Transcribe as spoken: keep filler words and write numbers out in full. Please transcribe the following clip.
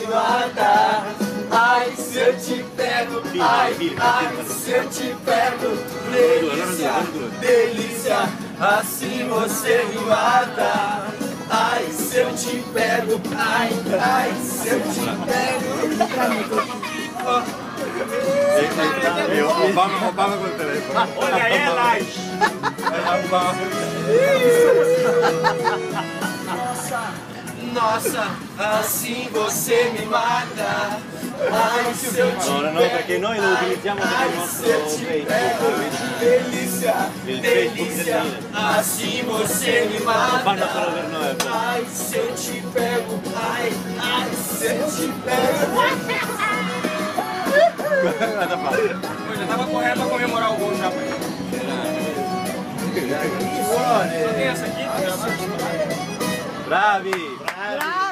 mata. Ai, se eu te pego, ai, ai, se eu te pego, delícia, delícia, assim você me mata. Ai, se eu te pego, ai, ai, se eu te pego. Eu roubava, roubava com o telefone. Olha elas! Nossa, assim você me mata. Ai, se eu te No, no, no, perché noi lo utilizziamo per il nostro Facebook. Delícia, delícia, assim você me mata. Fanno solo per noi. Ai, se eu te pego, ai, ai, se eu te pego. Guarda qua. Poi já tava correndo pra comemorar o gol já. Buone. Tem essa aqui? Bravi! Bravo!